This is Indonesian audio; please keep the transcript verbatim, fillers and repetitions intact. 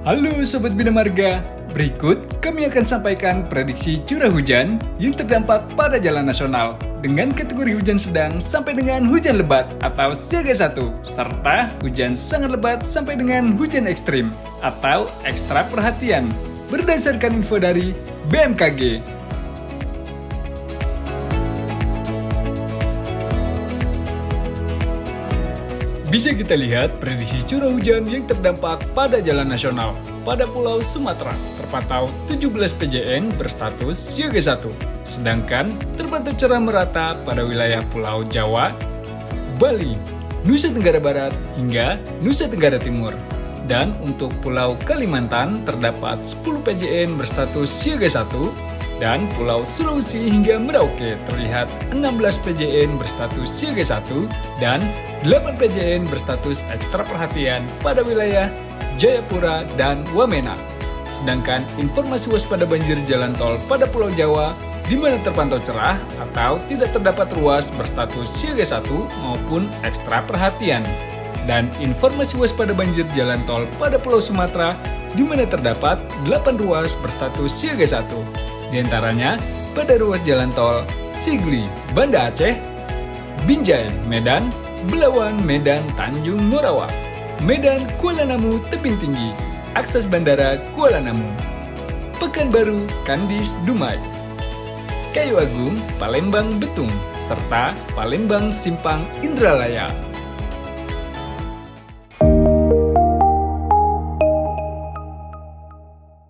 Halo Sobat Bina Marga, berikut kami akan sampaikan prediksi curah hujan yang terdampak pada jalan nasional dengan kategori hujan sedang sampai dengan hujan lebat atau siaga satu, serta hujan sangat lebat sampai dengan hujan ekstrim atau ekstra perhatian berdasarkan info dari B M K G. Bisa kita lihat prediksi curah hujan yang terdampak pada jalan nasional. Pada Pulau Sumatera terpantau tujuh belas P J N berstatus siaga satu, sedangkan terpantau cerah merata pada wilayah Pulau Jawa, Bali, Nusa Tenggara Barat hingga Nusa Tenggara Timur. Dan untuk Pulau Kalimantan terdapat sepuluh P J N berstatus siaga satu, dan Pulau Sulawesi hingga Merauke terlihat enam belas P J N berstatus siaga satu dan delapan P J N berstatus ekstra perhatian pada wilayah Jayapura dan Wamena. Sedangkan informasi waspada banjir jalan tol pada Pulau Jawa di mana terpantau cerah atau tidak terdapat ruas berstatus siaga satu maupun ekstra perhatian. Dan informasi waspada banjir jalan tol pada Pulau Sumatera di mana terdapat delapan ruas berstatus siaga satu. Di antaranya pada ruas jalan tol Sigli, Banda Aceh, Binjai, Medan, Belawan, Medan, Tanjung Morawa, Medan, Kuala Namu, Tebing Tinggi, akses bandara Kuala Namu, Pekanbaru, Kandis, Dumai, Kayu Agung, Palembang, Betung, serta Palembang, Simpang, Indralaya.